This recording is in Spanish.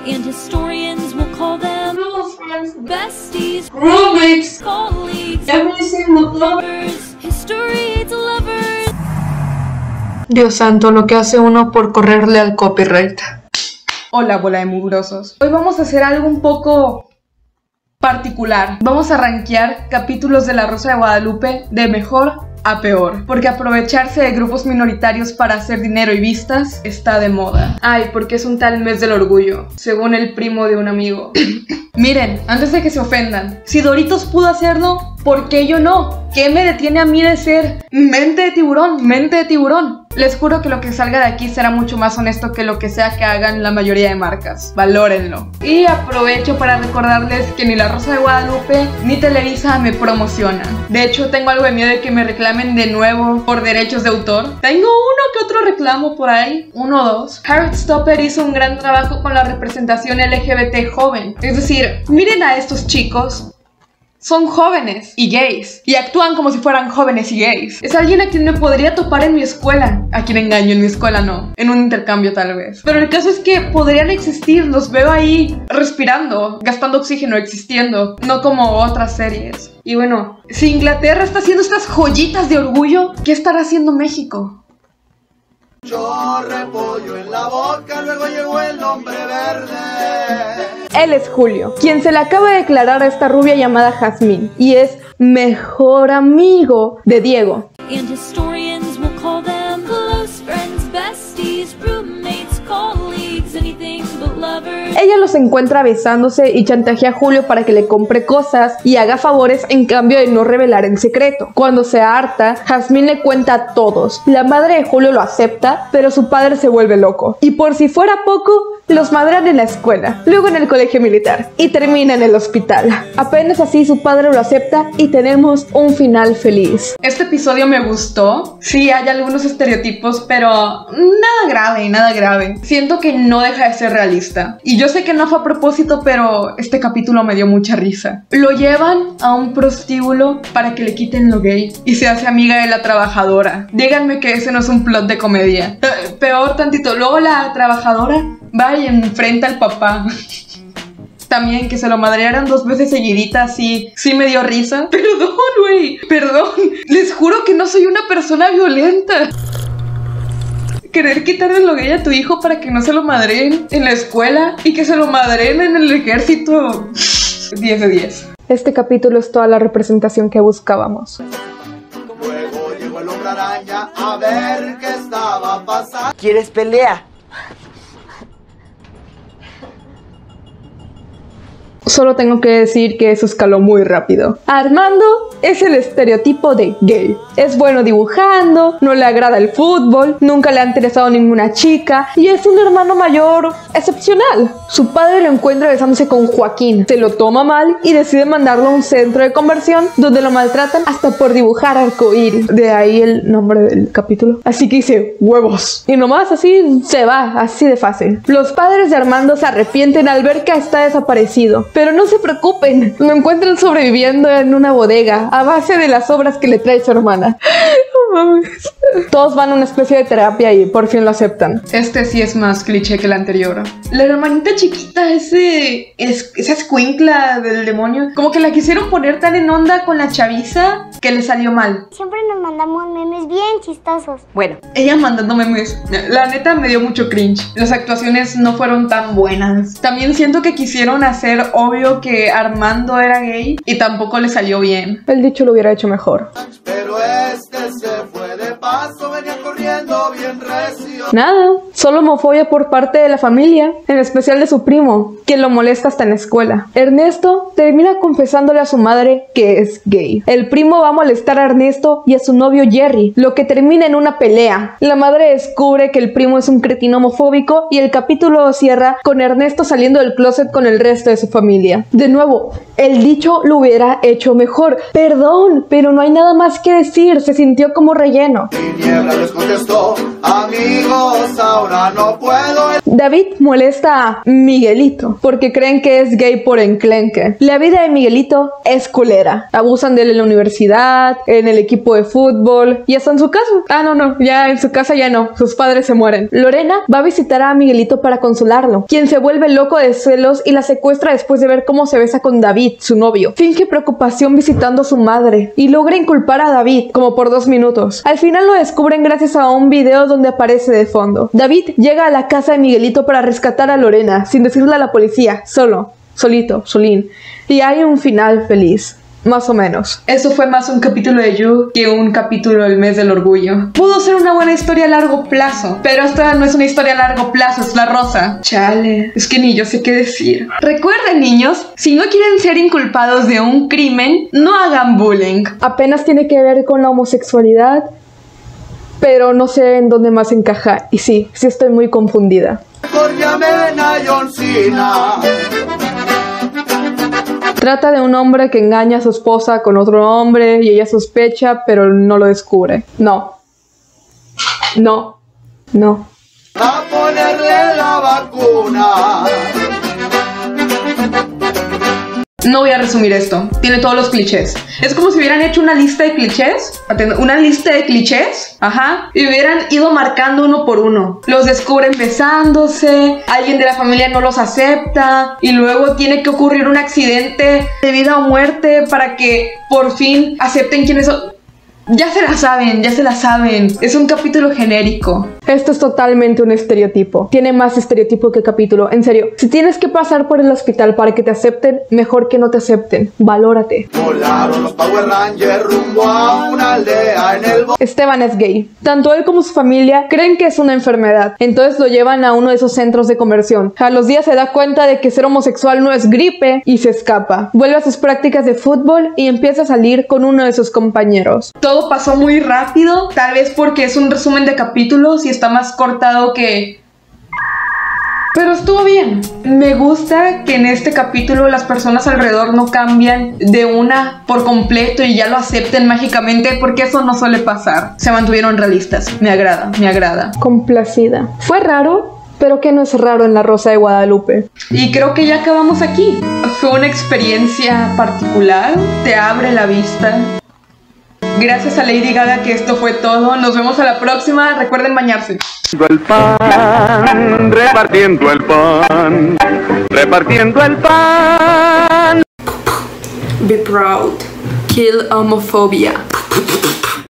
and historians will call them close friends, besties, roommates, colleagues, everything lovers, history aids lovers. Dios santo, lo que hace uno por correrle al copyright. Hola, bola de mugrosos. Hoy vamos a hacer algo un poco particular. Vamos a rankear capítulos de La Rosa de Guadalupe de mejor a peor, porque aprovecharse de grupos minoritarios para hacer dinero y vistas está de moda. Ay, porque es un tal mes del orgullo, según el primo de un amigo. Miren, antes de que se ofendan, si Doritos pudo hacerlo, ¿por qué yo no? ¿Qué me detiene a mí de ser mente de tiburón, mente de tiburón? Les juro que lo que salga de aquí será mucho más honesto que lo que sea que hagan la mayoría de marcas. Valórenlo. Y aprovecho para recordarles que ni La Rosa de Guadalupe ni Televisa me promocionan. De hecho, tengo algo de miedo de que me reclamen de nuevo por derechos de autor. Tengo uno que otro reclamo por ahí, uno o dos. Heartstopper hizo un gran trabajo con la representación LGBT joven. Es decir, miren a estos chicos. Son jóvenes y gays, y actúan como si fueran jóvenes y gays. Es alguien a quien me podría topar en mi escuela. A quien engaño, en mi escuela no, en un intercambio tal vez. Pero el caso es que podrían existir, los veo ahí respirando, gastando oxígeno, existiendo, no como otras series. Y bueno, si Inglaterra está haciendo estas joyitas de orgullo, ¿qué estará haciendo México? Yo repollo en la boca, luego llegó el hombre verde. Él es Julio, quien se le acaba de declarar a esta rubia llamada Jazmín, y es mejor amigo de Diego. And historians will call them close friends, besties, roommates, colleagues, anything but lovers. Ella los encuentra besándose y chantajea a Julio para que le compre cosas y haga favores en cambio de no revelar el secreto. Cuando se harta, Jazmín le cuenta a todos. La madre de Julio lo acepta, pero su padre se vuelve loco. Y por si fuera poco, los madrean en la escuela, luego en el colegio militar y termina en el hospital. Apenas así su padre lo acepta y tenemos un final feliz. Este episodio me gustó. Sí, hay algunos estereotipos, pero nada grave, nada grave. Siento que no deja de ser realista. Y yo sé que no fue a propósito, pero este capítulo me dio mucha risa. Lo llevan a un prostíbulo para que le quiten lo gay y se hace amiga de la trabajadora. Díganme que ese no es un plot de comedia. Peor tantito, luego la trabajadora va y enfrenta al papá. También que se lo madrearan 2 veces seguiditas, sí me dio risa. Perdón, güey, perdón. Les juro que no soy una persona violenta. Querer quitarle lo gay a tu hijo para que no se lo madreen en la escuela y que se lo madreen en el ejército. 10 de 10. Este capítulo es toda la representación que buscábamos. Luego llegó el hombre araña a ver qué estaba pasando. ¿Quieres pelea? Solo tengo que decir que eso escaló muy rápido. Armando es el estereotipo de gay. Es bueno dibujando, no le agrada el fútbol, nunca le ha interesado ninguna chica y es un hermano mayor excepcional. Su padre lo encuentra besándose con Joaquín, se lo toma mal y decide mandarlo a un centro de conversión donde lo maltratan hasta por dibujar arcoíris. De ahí el nombre del capítulo. Así que dice huevos. Y nomás así se va, así de fácil. Los padres de Armando se arrepienten al ver que está desaparecido. Pero no se preocupen, lo encuentran sobreviviendo en una bodega a base de las obras que le trae su hermana. Todos van a una especie de terapia y por fin lo aceptan. Este sí es más cliché que el anterior. La hermanita chiquita, esa escuincla del demonio, como que la quisieron poner tan en onda con la chaviza que le salió mal. Siempre nos mandamos memes bien chistosos. Bueno, ella mandando memes, la neta me dio mucho cringe. Las actuaciones no fueron tan buenas. También siento que quisieron hacer obvio que Armando era gay y tampoco le salió bien. El dicho lo hubiera hecho mejor. Pero este se fue de paso, venía corriendo bien recio. Nada, solo homofobia por parte de la familia, en especial de su primo, quien lo molesta hasta en la escuela. Ernesto termina confesándole a su madre que es gay. El primo va a molestar a Ernesto y a su novio Jerry, lo que termina en una pelea. La madre descubre que el primo es un cretino homofóbico y el capítulo cierra con Ernesto saliendo del closet con el resto de su familia. De nuevo, el dicho lo hubiera hecho mejor. Perdón, pero no hay nada más que decir, se sintió como relleno. Y Niebla les contestó. amigos, ahora no puedo. David molesta a Miguelito porque creen que es gay por enclenque. La vida de Miguelito es culera. Abusan de él en la universidad, en el equipo de fútbol y hasta en su casa. Ya en su casa ya no. Sus padres se mueren. Lorena va a visitar a Miguelito para consolarlo, quien se vuelve loco de celos y la secuestra después de ver cómo se besa con David, su novio. Finge preocupación visitando a su madre y logra inculpar a David como por 2 minutos. Al final lo descubren gracias a un video donde aparece de fondo. David llega a la casa de Miguelito para rescatar a Lorena, sin decirle a la policía, solín. Y hay un final feliz. Más o menos. Eso fue más un capítulo de You que un capítulo del mes del orgullo. Pudo ser una buena historia a largo plazo, pero esta no es una historia a largo plazo, es La Rosa. Chale, es que ni yo sé qué decir. Recuerden, niños, si no quieren ser inculpados de un crimen, no hagan bullying. Apenas tiene que ver con la homosexualidad, pero no sé en dónde más encaja. Y sí estoy muy confundida. Trata de un hombre que engaña a su esposa con otro hombre y ella sospecha, pero no lo descubre. No. A ponerle la vacuna. No voy a resumir esto. Tiene todos los clichés. Es como si hubieran hecho una lista de clichés. Ajá. Y hubieran ido marcando uno por uno. Los descubren besándose. Alguien de la familia no los acepta. Y luego tiene que ocurrir un accidente de vida o muerte para que por fin acepten quiénes son. Ya se la saben. Es un capítulo genérico. Esto es totalmente un estereotipo. Tiene más estereotipo que capítulo. En serio, si tienes que pasar por el hospital para que te acepten, mejor que no te acepten. Valórate. Volaron los Power Rangers rumbo a una aldea en el Esteban es gay. Tanto él como su familia creen que es una enfermedad. Entonces lo llevan a uno de esos centros de conversión. A los días se da cuenta de que ser homosexual no es gripe y se escapa. Vuelve a sus prácticas de fútbol y empieza a salir con uno de sus compañeros. Todo pasó muy rápido, tal vez porque es un resumen de capítulos y está más cortado que... Pero estuvo bien. Me gusta que en este capítulo las personas alrededor no cambian de una por completo y ya lo acepten mágicamente, porque eso no suele pasar. Se mantuvieron realistas. Me agrada. Complacida. Fue raro, pero que no es raro en La Rosa de Guadalupe. Y creo que ya acabamos aquí. Fue una experiencia particular, te abre la vista. Gracias a Lady Gaga que esto fue todo. Nos vemos a la próxima. Recuerden bañarse. Repartiendo el pan. Be proud. Kill homophobia.